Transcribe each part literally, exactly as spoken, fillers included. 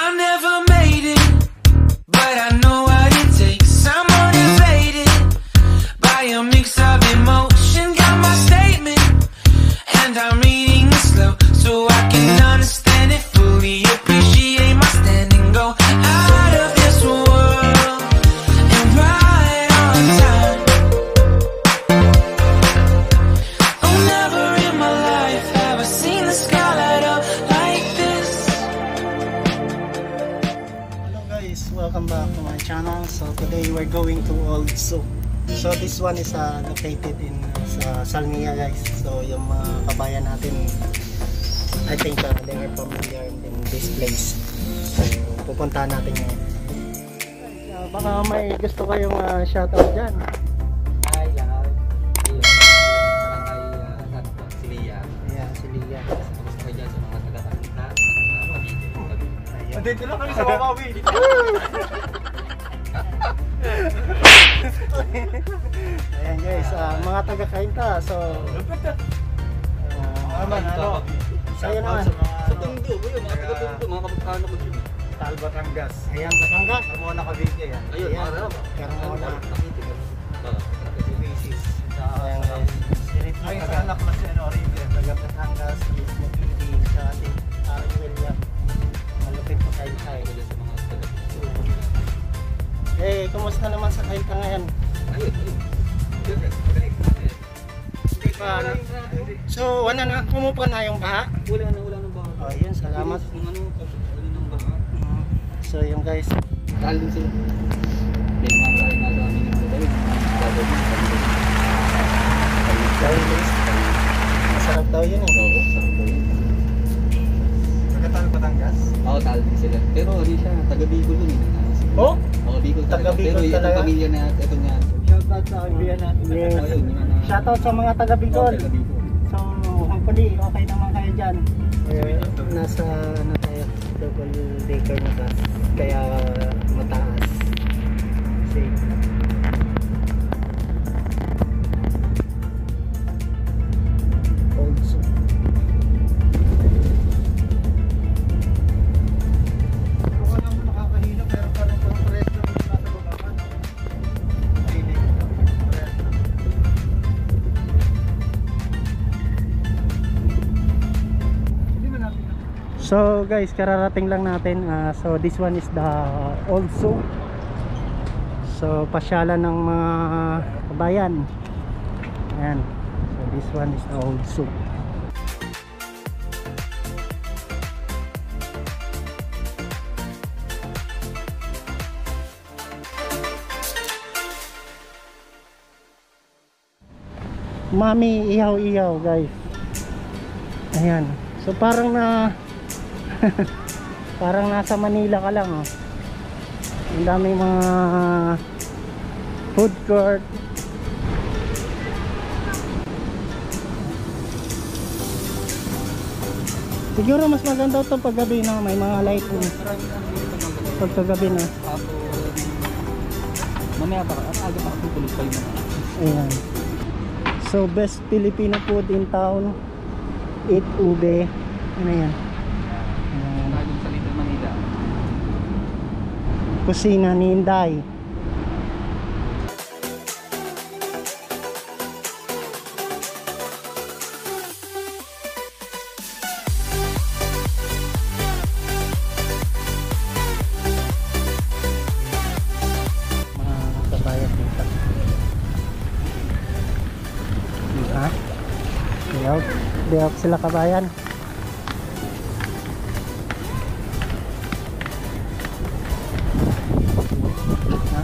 I never made it, but I know what it takes. I'm motivated by a mix of emotion. Got my statement, and I'm reading it slow so I can understand it fully. Appreciate my standing, go out of this world and right on time. Oh, never in my life have I seen the sky light up like this. Hello guys, welcome back to my channel. So today we're going to Old Souk. So this one is uh, located in uh, sa Salmiya guys. So yung mga kabayan natin, I think uh, they are familiar in this place. So pupuntahan natin ngayon. Uh, baka may gusto kayong uh, shoutout dyan. Hi, love. Ayun. Parang kay uh, ano, si Lia. Yeah, si Lia. Gusto ko dyan sa mga taga-Takita. Dito lang kami sa Wawawi. Ayan guys, uh, mga taga-Kainta. So uh, aman, ano? Sa'yo naman. Sa Tondo, yun, mga taga-Tondo, mga kapagkano ko dyan. Tal Batangas. Ayan, Batangas. Carmona Cavite yan. Ayun, Ayan. araw. Carmona. Nakiti ko. Basis. Ayan guys. Spirit Ay, ng sa taga- anak na si ano, River. taga Batangas, Mismo City, sa ating Aaron William. Malupit po kayo tayo. Sa mga taga-Tondo. Eh, kumusta naman sa Kainta ngayon? Ayun, ayun. Pa, ano? So, wala na, pumupa na yung baha. Wala na, wala na ba? Oh, yun, salamat. Kung ano, ano nang baha. Mm. So, yung guys, Dahil din sila. May mga tayo na kami ng mga tayo. Gagawin mo. dahil guys, masarap daw yun eh. Oo, sarap daw yun. Taga Tal Batangas. Oo, talo din sila. Pero hindi siya, taga-Bicol yun eh. Oh? Oo, Bicol talaga. Taga-Bicol Pero talaga? yung pamilya na ito nga. Shoutout sa kaibigan natin. Yes. Oo, yun, yun na- Shoutout sa mga taga Bicol. Oo, taga-Bicol. So, hopefully, okay naman kayo dyan. Eh, nasa, ano tayo, double decker na bus. Kaya, mataas. Safe. Old Souk. Ako lang mo nakakahilo pero parang parang pares lang yung nasa baba ka. Feeling. Pares lang. Hindi man natin. So guys, kararating lang natin. Uh, so this one is the Old Souk. So pasyalan ng mga kabayan. Ayan. So this one is the Old Souk. Mami ihaw-ihaw guys. Ayan. So parang na parang nasa Manila ka lang, oh. Ang daming mga food court. Siguro mas maganda ito pag gabi, no? May mga lighting pagkagabi na. Tapos, mamaya pa, ang aga pa kung tulog pa yun. Ayan. So best Filipino food in town. Eat ube. Ano yan? Ayan. Tagong sa Little Manila. Kusina ni Inday. Mga kabayan dito. Ha? Diyaw. Diyaw sila kabayan. Ha?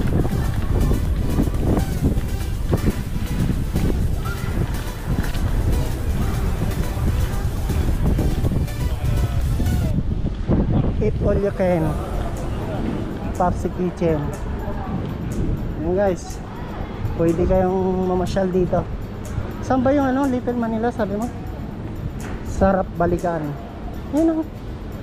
Eat all you can. Popsi Kitchen. Ayan guys, pwede kayong mamasyal dito. Saan ba yung ano, Little Manila sabi mo? Sarap balikan. Yan o.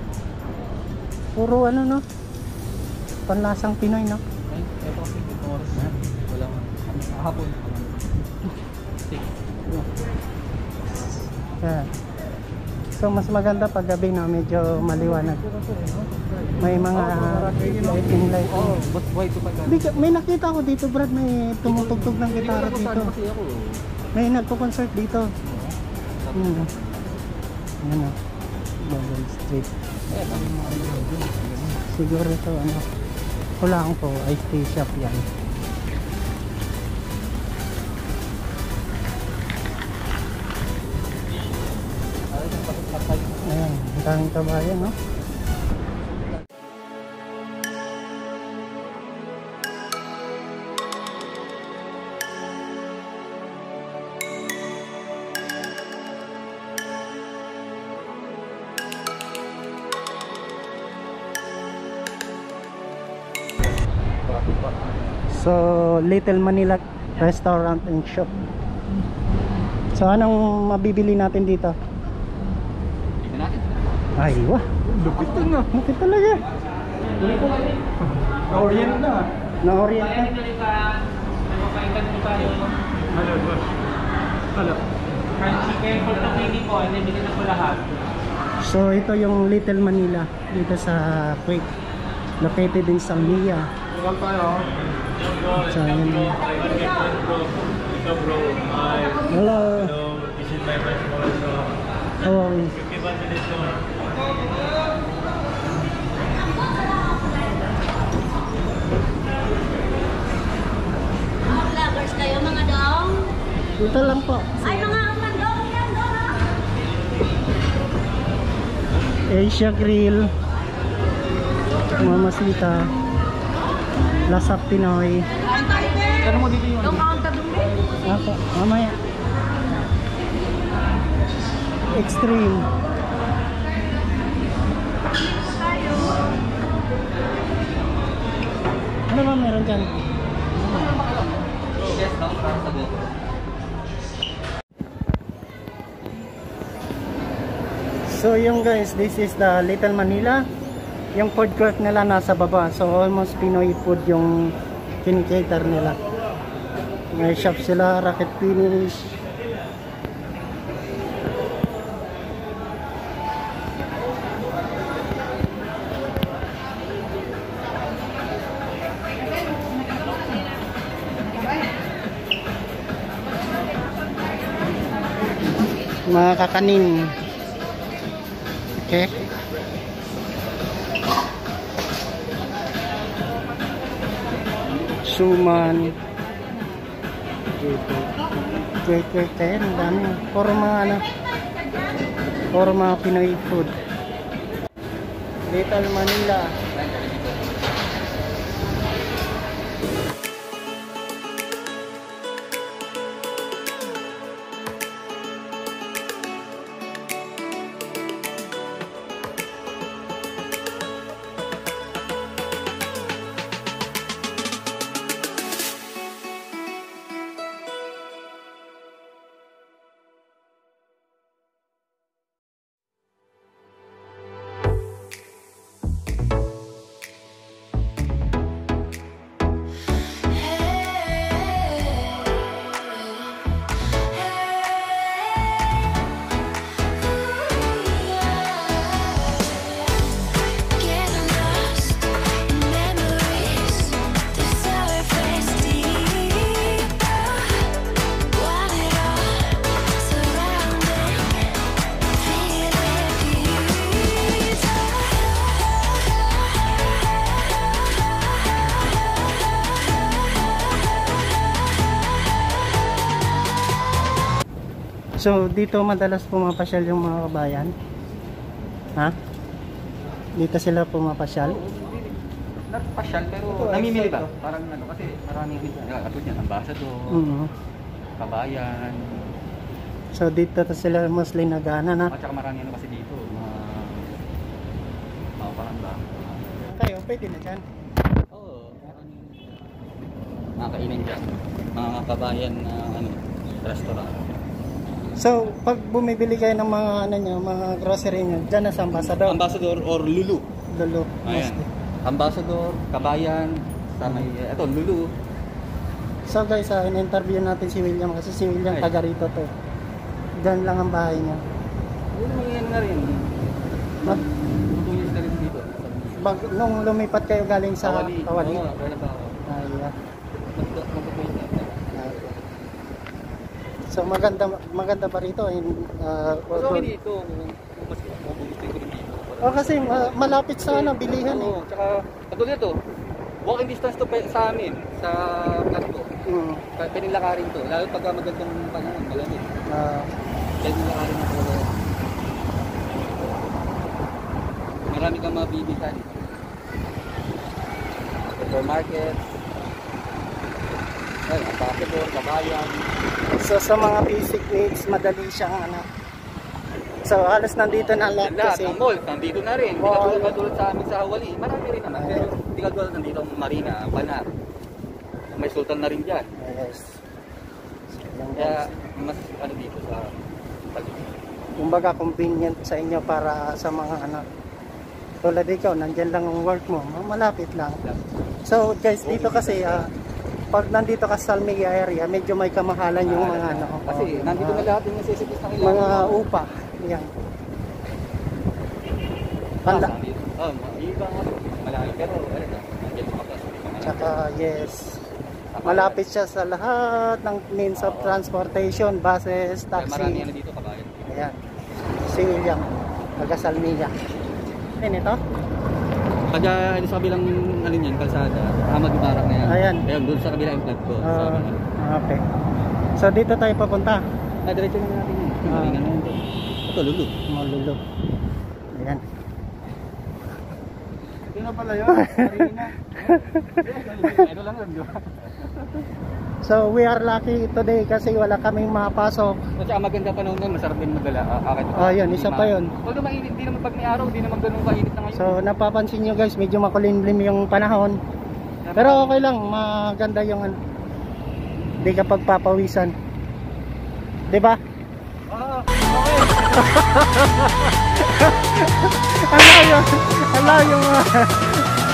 Puro ano no, panlasang Pinoy no. Ay, ito kasi dito oras na. Wala man. Hapon. Yan. So mas maganda pag gabi na medyo maliwanag. May mga lighting lighting. Oo, but why ito pag Di ka- May nakita ko dito, Brad, may tumutugtog ng gitara dito. kasi ako. May nagko-concert dito. Hmm. Ano? Bourbon Street. Siguro ito ano. Kulang po, ice tea shop yan. Ayan, ang daming kabayan, no? So, Little Manila Restaurant and Shop. So, anong mabibili natin dito? Tingnan natin. Ay, wah. Lupit to na. Lupit talaga. Na-orient na. Na-orient ka. Ano ba? Ano? So, ito yung Little Manila dito sa Quick. Located in Salmia. Ilan tayo? So, ayan. Ito bro, hi. Hello. Hello, this is my friend also. How are you? fifty-one minutes more. Mga vloggers kayo, mga dong. Ito lang po. Ay, mga mandong yan, dong. Asia Grill. Mama Sita. Lasap Pinoy. Pero mo dito yung Dong, kaunta dong. Ako, mamaya. Extreme. Ano ba meron dyan? yes, no? Para sa dito. So yung guys, this is the Little Manila. Yung food court nila nasa baba. So almost Pinoy food yung kinikater nila. May shop sila, Rocket Finish. Mga kakanin. Okay. Suman. Dito. Wait, wait, kayo. Ang dami. Puro mga ano. Puro mga Pinoy food. Little Manila. Getting lost in memories, the surface deeper. Want it all surrounding, feel it So dito madalas pumapasyal yung mga kabayan. Ha? Dito sila pumapasyal. Nagpasyal pero namimili ba? Parang ano kasi maraming katulad yan, ambassador, Mhm. kabayan, So dito to sila mostly nagana na. at saka marami ano kasi dito, mga mga parang ba? Kayo, pwede na dyan. Oo, maraming mga kainin dyan, mga kabayan na ano, restaurant. So pag bumibili kayo ng mga ano nyo, mga grocery nyo, dyan na sa Ambassador. Ambassador or Lulu. Lulu. Ayan. mostly. Ambassador, kabayan, sa may, eto, Lulu. So guys, uh, in-interview natin si William kasi si William Ay. taga rito to. Diyan lang ang bahay niya. Yun naman yan na rin. Ma- Tutulong ka rin dito. Bag, nung lumipat kayo galing sa Kawali. Kawali. Oo, kaya ba ako. Ay, ah. Magpapayos na. Ay. So maganda maganda pa rito in uh, Mas okay dito. Kung mas mabugustuhin ko rin dito. oh, kasi ma- malapit sa ano, bilihan eh. Oo, tsaka katulad ito. Walking distance to pa- sa amin, sa Platco. Mm. Pwede lakarin to. Lalo pagka magandang panahon, malamig. Ah, Pwede lakarin na po. Marami kang mabibitan. Supermarket. Ay, ang basketball, kabayan. so sa mga basic needs madali siyang ano. So halos nandito na lahat Lahat kasi. ng mall, nandito na rin. Hindi Oo. katulad katulad sa amin sa Hawali. Marami rin naman. Pero hindi katulad nandito ang Marina, ang Banar. May Sultan na rin dyan. Yes. So, yan, Kaya guys. mas ano dito sa paligid. Kumbaga convenient sa inyo para sa mga ano. Tulad ikaw, nandyan lang ang work mo, malapit lang. So guys, dito kasi ah, pag nandito ka sa Salmiga area, medyo may kamahalan yung mga ano. Kasi oh, nandito na mga- lahat yung necessities na kailangan. mga upa. Yan. Pala. Oh, iba nga. Malaki pero ano na. Nandiyan mga bus. Tsaka yes. Malapit siya sa lahat ng means of transportation, buses, Kaya marami taxi. yan dito kabayan. Ayan. Si William, taga Salmiga. Yan ito. Pagka ano sa kabilang ano niyan, kalsada, Ahmad Barak na yan. Ayan. Kaya doon sa kabilang yung flat ko. sa Ah, mga- okay. So dito tayo papunta. Ah, diretso na natin yun. Ah. Maringan na yun. Ito, lulu. Malulog. Ayan. Yun na pala yun. Marina. Ito lang yun, di ba? So we are lucky today kasi wala kaming mapasok. At saka maganda panahon nun, masarap din magdala. Ah, akit. Oh, yun, isa pa yun. Although mainit, di naman pag may araw, di naman ganun kainit na ngayon. So napapansin nyo guys, medyo makulimlim yung panahon. Pero okay lang, maganda yung ano. Hindi ka pagpapawisan. 'Di ba? Ah, Ano yung ano yung uh,